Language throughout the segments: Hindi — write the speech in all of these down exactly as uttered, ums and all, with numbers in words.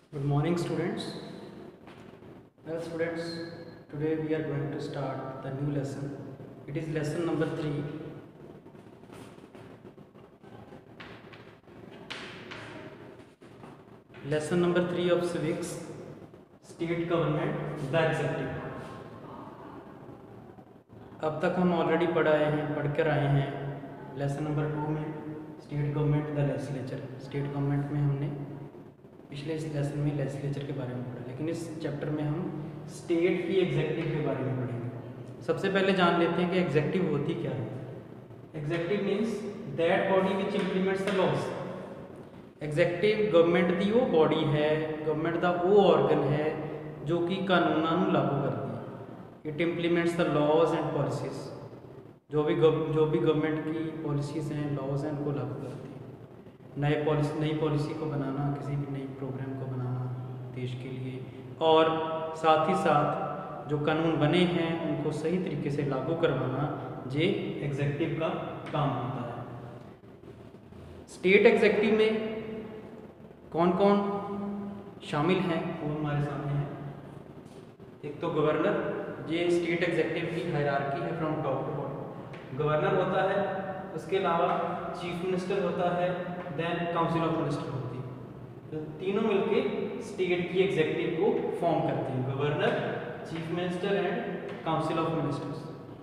Good morning, students. Well, students, today we are going to start the new lesson. It is lesson number three. Lesson number three of civics, state government, the executive. अब तक हम ऑलरेडी पढ़ आए हैं पढ़ कर आए हैं लेसन नंबर टू में state government the legislature. State government में हमने पिछले इस लेसन में लेजिस्लेचर के बारे में पढ़ा, लेकिन इस चैप्टर में हम स्टेट की एग्जेक्टिव के बारे में पढ़ेंगे। सबसे पहले जान लेते हैं कि एग्जेक्टिव होती क्या है। Executive means that body which implements the laws. Executive government की वो बॉडी है, गवर्नमेंट का वो ऑर्गन है जो कि कानूनों को लागू करती है। It implements the laws and policies. जो भी जो भी गवर्नमेंट की पॉलिसीज़ हैं, लॉज हैं, उनको लागू करती है। नए पॉलिसी नई पॉलिसी को बनाना, किसी भी नई प्रोग्राम को बनाना देश के लिए, और साथ ही साथ जो कानून बने हैं उनको सही तरीके से लागू करवाना, ये एग्जेक्टिव का काम होता है। स्टेट एग्जेक्टिव में कौन कौन शामिल हैं वो हमारे सामने है। एक तो गवर्नर, ये स्टेट एग्जेक्टिव की हायरार्की है from top to bottom. Governor होता है, उसके अलावा चीफ मिनिस्टर होता है, देन काउंसिल ऑफ मिनिस्टर होती है। तो तीनों मिलके स्टेट की एग्जेक्टिव को फॉर्म करते हैं, governor, chief minister and council of ministers.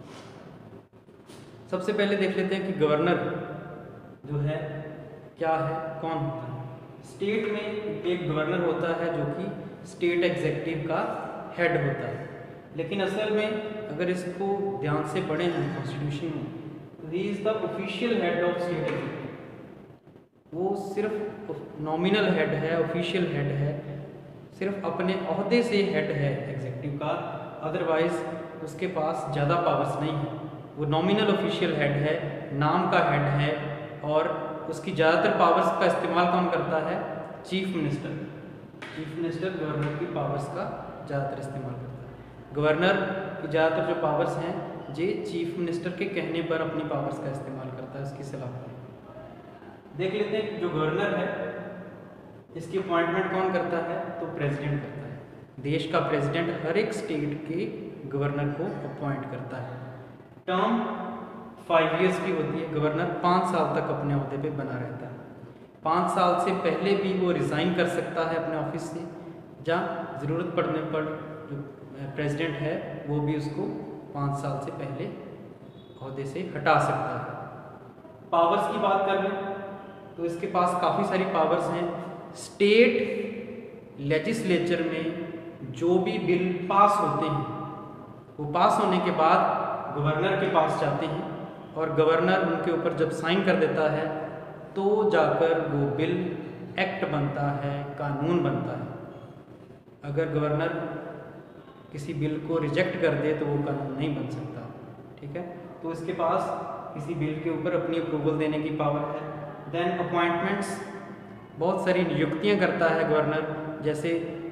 सबसे पहले देख लेते हैं कि गवर्नर जो है क्या है, कौन होता है। स्टेट में एक गवर्नर होता है जो कि स्टेट एग्जेक्टिव का हेड होता है, लेकिन असल में अगर इसको ध्यान से पढ़ें हम कॉन्स्टिट्यूशन में, तो he is the official head of state executive. वो सिर्फ नॉमिनल हेड है, ऑफिशियल हेड है, सिर्फ अपने ओहदे से हेड है एग्जीक्यूटिव का, अदरवाइज उसके पास ज़्यादा पावर्स नहीं है। वो नॉमिनल ऑफिशियल हेड है, नाम का हेड है, और उसकी ज़्यादातर पावर्स का इस्तेमाल कौन करता है? Chief minister. Chief minister governor की पावर्स का ज़्यादातर इस्तेमाल करता है। गवर्नर की ज़्यादातर जो पावर्स हैं ये चीफ मिनिस्टर के कहने पर अपनी पावर्स का इस्तेमाल करता है, उसकी सलाह पर। देख लेते हैं जो गवर्नर है इसकी अपॉइंटमेंट कौन करता है? तो प्रेसिडेंट करता है। देश का प्रेसिडेंट हर एक स्टेट के गवर्नर को अपॉइंट करता है। टर्म फाइव इयर्स की होती है। गवर्नर पाँच साल तक अपने अहदे पे बना रहता है। पाँच साल से पहले भी वो रिज़ाइन कर सकता है अपने ऑफिस से, जहाँ ज़रूरत पड़ने पर जो प्रेसिडेंट है वो भी उसको पाँच साल से पहले अहदे से हटा सकता है। पावर्स की बात कर लें तो इसके पास काफ़ी सारी पावर्स हैं। स्टेट लेजिस्लेचर में जो भी बिल पास होते हैं वो पास होने के बाद गवर्नर के पास जाते हैं, और गवर्नर उनके ऊपर जब साइन कर देता है तो जाकर वो बिल एक्ट बनता है, कानून बनता है। अगर गवर्नर किसी बिल को रिजेक्ट कर दे तो वो कानून नहीं बन सकता, ठीक है। तो इसके पास किसी बिल के ऊपर अपनी अप्रूवल देने की पावर है। देन अपॉइंटमेंट्स, बहुत सारी नियुक्तियां करता है गवर्नर, जैसे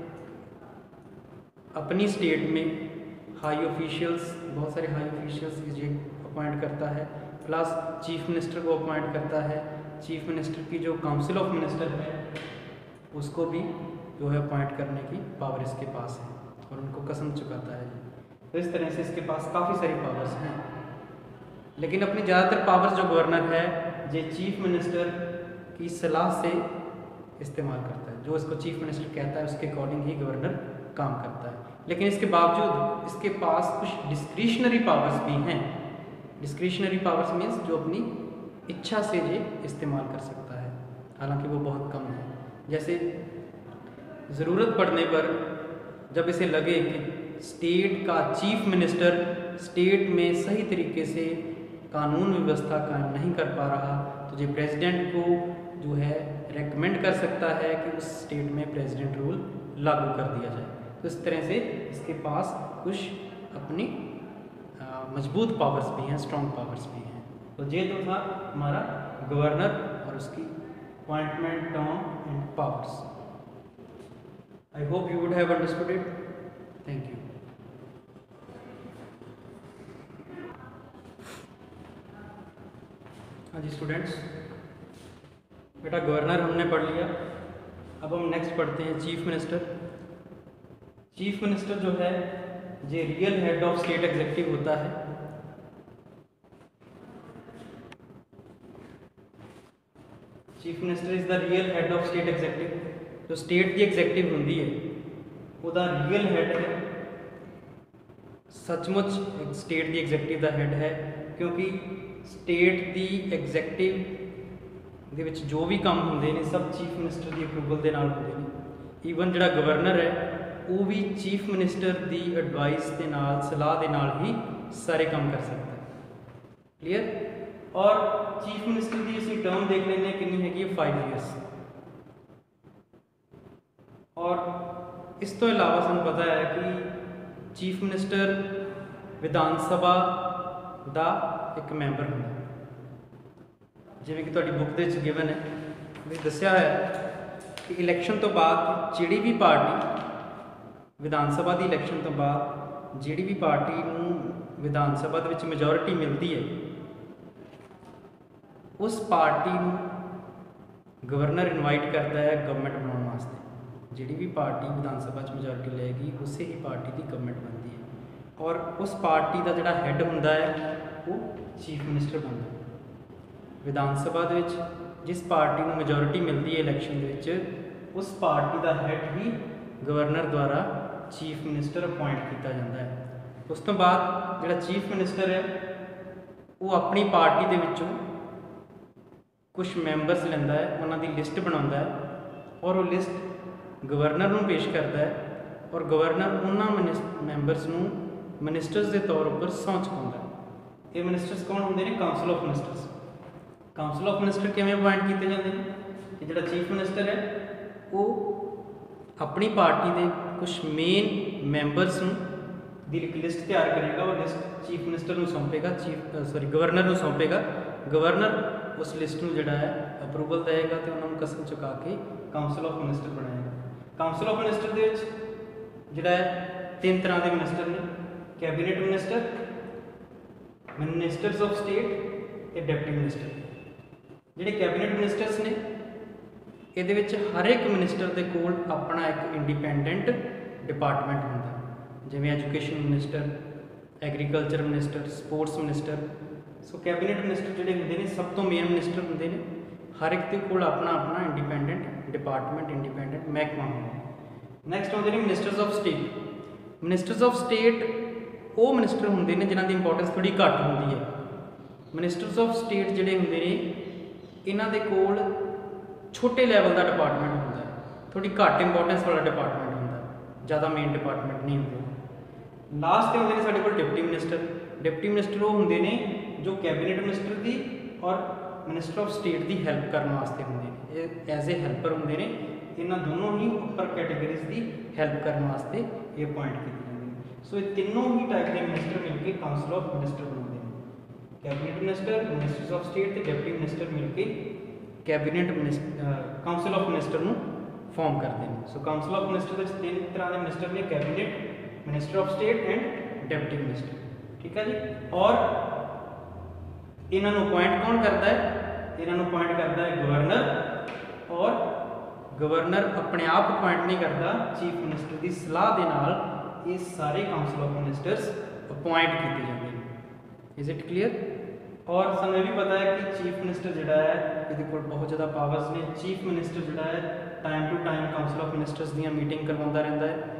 अपनी स्टेट में हाई ऑफिशियल्स, बहुत सारे हाई ऑफिशियल्स ये अपॉइंट करता है, प्लस चीफ मिनिस्टर को अपॉइंट करता है। चीफ मिनिस्टर की जो काउंसिल ऑफ मिनिस्टर है उसको भी जो है अपॉइंट करने की पावर इसके पास है, और उनको कसम चुकाता है। तो इस तरह से इसके पास काफ़ी सारी पावर्स हैं, लेकिन अपनी ज़्यादातर पावर्स जो गवर्नर है ये चीफ मिनिस्टर की सलाह से इस्तेमाल करता है। जो इसको चीफ मिनिस्टर कहता है उसके अकॉर्डिंग ही गवर्नर काम करता है। लेकिन इसके बावजूद इसके पास कुछ डिस्क्रिशनरी पावर्स भी हैं। डिस्क्रिशनरी पावर्स मीन्स जो अपनी इच्छा से ये इस्तेमाल कर सकता है, हालांकि वो बहुत कम है। जैसे ज़रूरत पड़ने पर जब इसे लगे कि स्टेट का चीफ मिनिस्टर स्टेट में सही तरीके से कानून व्यवस्था कायम नहीं कर पा रहा, तो ये प्रेसिडेंट को जो है रेकमेंड कर सकता है कि उस स्टेट में प्रेसिडेंट रूल लागू कर दिया जाए। तो इस तरह से इसके पास कुछ अपनी मजबूत पावर्स भी हैं, स्ट्रॉन्ग पावर्स भी हैं। तो ये तो था हमारा गवर्नर और उसकी appointment, term and powers. I hope you would have understood it. Thank you. हाँ जी स्टूडेंट्स, बेटा गवर्नर हमने पढ़ लिया, अब हम नेक्स्ट पढ़ते हैं चीफ मिनिस्टर। चीफ मिनिस्टर जो है ये real head of state executive होता है। Chief minister is the real head of state executive. जो स्टेट की एग्जीक्यूटिव होंगी है ਉਹਦਾ रियल हेड है, सचमुच स्टेट की एग्जीक्यूटिव का हेड है, क्योंकि स्टेट की एग्जीक्यूटिव दे विच जो भी काम होंगे ने सब चीफ मिनिस्टर की अप्रूवल के नाल होंगे ने। ईवन जिहड़ा गवर्नर है वो भी चीफ मिनिस्टर की एडवाइस के नाल सलाह के नाल ही सारे काम कर सकता है। क्लीयर। और चीफ मिनिस्टर की असीं टर्म देख लेंगे कितनी हैगी फाइव ईयर्स। और इस तो इलावा सानूं पता है कि चीफ मिनिस्टर विधान सभा का एक मैंबर होंदा। जिवें कि तुहाडी बुक दे विच गिवन है भी दस्सिया है कि इलैक्शन तो बाद जिहड़ी भी पार्टी विधान सभा की इलैक्शन तो बाद जिहड़ी भी पार्टी नूं विधान सभा दे विच मेजोरिटी मिलती है उस पार्टी नूं गवर्नर इनवाइट करता है गवर्नमेंट बनाने वास्ते। जिहड़ी भी पार्टी विधान सभा मेजोरिटी लेगी उसे ही पार्टी की गवर्नमेंट बनती है। और उस पार्टी का जिहड़ा हैड होंदा है वो चीफ मिनिस्टर बनता है। विधान सभा दे विच जिस पार्टी नूं मेजोरिटी मिलती है इलैक्शन दे विच उस पार्टी का हैड ही गवर्नर द्वारा चीफ मिनिस्टर अपॉइंट किया जाता है। उस तो बाद जिहड़ा चीफ मिनिस्टर है वो अपनी पार्टी दे विचों कुछ मैंबरस लैंदा है, उन्होंने लिस्ट बनाता है और वो लिस्ट गवर्नर नूं पेश करता है और गवर्नर उन्होंने मैंबरस नूं मिनिस्टर्स के तौर पर सौं चुकाता है। ये मिनिस्टर्स कौन होंगे ने? Council of ministers. Council of minister किवें अपॉइंट किए जाते हैं कि जिहड़ा चीफ मिनिस्टर है वो अपनी पार्टी के कुछ मेन मैंबरस की एक लिस्ट तैयार करेगा और लिस्ट चीफ मिनिस्टर को सौंपेगा, चीफ सॉरी गवर्नर को सौंपेगा। गवर्नर उस लिस्ट में जोड़ा है अप्रूवल देगा तो उन्होंने कसम चुका के काउंसिल ऑफ मिनिस्टर बनाएगा। काउंसिल ऑफ मिनिस्टर के जोड़ा है तीन तरह के मिनिस्टर ने, cabinet minister, ministers of state, deputy minister. जिहड़े कैबिनेट मिनिस्टर्स ने ये हर एक मिनिस्टर के कोल अपना एक इंडिपेंडेंट डिपार्टमेंट होंदा, जिवें education minister, agriculture minister, sports minister. So cabinet minister जिहड़े हुंदे ने सब तो मेन मिनिस्टर हुंदे ने, हर एक के कोल अपना अपना इंडिपेंडेंट डिपार्टमेंट इंडिपेंडेंट महकमा होंदा। नैक्सट आउंदे ने ministers of state. Ministers of state वो मिनिस्टर होंदे ने जिन्हां दी इंपोर्टेंस थोड़ी घट होंदी है। मिनिस्टर्स ऑफ स्टेट जिहड़े हुंदे ने इन्हां दे कोल छोटे लैवल का डिपार्टमेंट होंदा है, थोड़ी घट इंपोर्टेंस वाला डिपार्टमेंट होंदा है, ज़्यादा मेन डिपार्टमेंट नहीं होंदे। लास्ट होंदे ने साडे कोल डिप्टी मिनिस्टर। डिप्टी मिनिस्टर वो होंदे ने जो कैबिनेट मिनिस्टर की और मिनिस्टर ऑफ स्टेट की हैल्प करने वास्ते होंदे ने, एज ए हैल्पर होंदे ने। इन्हां दोनों ही उपर कैटेगरीज की हैल्प करने वास्ते ये अपॉइंट किए जाते हैं। सो ये तीनों ही टाइप के मिनिस्टर मिलकर काउंसिल ऑफ मिनिस्टर बनाते हैं। Cabinet minister, ministers of state ते डिप्टी मिनिस्टर मिलकर cabinet minister council of minister नूं फॉर्म करते हैं। सो काउंसिल ऑफ मिनिस्टर में तीन तरह के मिनिस्टर ने, cabinet, minister of state and deputy minister. ठीक है जी। और इन्हों अपॉइंट कौन करता है? इन्हों अपॉइंट करता है गवर्नर, और गवर्नर अपने आप अपॉइंट नहीं करता, चीफ मिनिस्टर की सलाह के नाल ये सारे काउंसिल ऑफ मिनिस्टर्स अपॉइंट किए जाते हैं। Is it clear? और सानू ये भी पता है कि चीफ मिनिस्टर जिहड़ा है ये बहुत ज़्यादा पावर्स ने। चीफ मिनिस्टर जिहड़ा है time to time council of ministers दी मीटिंग करवाता रहता है,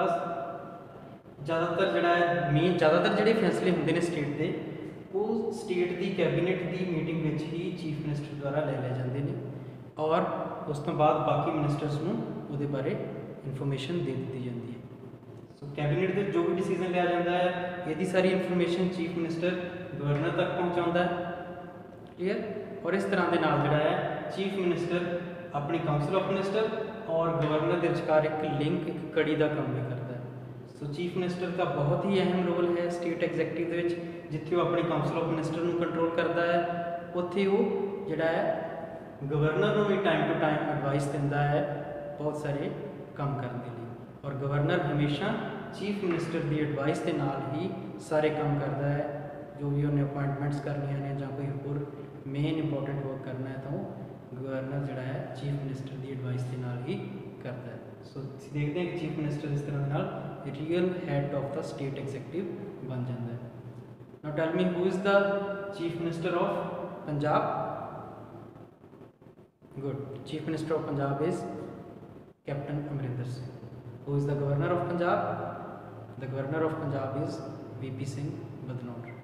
प्लस ज़्यादातर जिहड़ा है मेन ज़्यादातर जिहड़े फैसले होंदे ने स्टेट के वो स्टेट की कैबिनेट की मीटिंग में ही चीफ मिनिस्टर द्वारा ले ले जाते हैं और उस तो बाद बाकी मिनिस्टर्स नूं उहदे बारे इन्फॉर्मेशन दे दी जाती है। सो कैबिनेट के जो भी डिसीजन लिया जाता है यदि सारी इन्फॉर्मेशन चीफ मिनिस्टर गवर्नर तक पहुँचाता है। क्लीयर? और इस तरह के नाल जिहड़ा है चीफ मिनिस्टर अपनी काउंसिल ऑफ मिनिस्टर और गवर्नर के विचकार एक लिंक एक कड़ी का काम भी करता है। सो चीफ मिनिस्टर का बहुत ही अहम रोल है स्टेट एग्जैक्टिव दे विच, जिथे वो अपनी काउंसिल ऑफ मिनिस्टर नूं कंट्रोल करता है, उत्थे वो जिहड़ा है गवर्नर नूं भी टाइम टू टाइम एडवाइस दिंदा है बहुत सारे काम करने के लिए। और गवर्नर हमेशा चीफ मिनिस्टर की एडवाइस के नाल ही सारे काम करता है। जो भी उन्हें अपॉइंटमेंट्स करनियां ने जां कोई होर मेन इंपोर्टेंट वर्क करना है तो गवर्नर जिहड़ा है चीफ मिनिस्टर की एडवाइस के नाल ही करता है। सो देखते हैं कि चीफ मिनिस्टर इस तरह ਨਾਲ real head of the state executive ਬਣ ਜਾਂਦਾ ਹੈ। Now tell me who is the chief minister of Punjab? Good. Chief Minister of Punjab is Captain Amrinder Singh. Who is the Governor of Punjab? The Governor of Punjab is V P Singh Badnoor.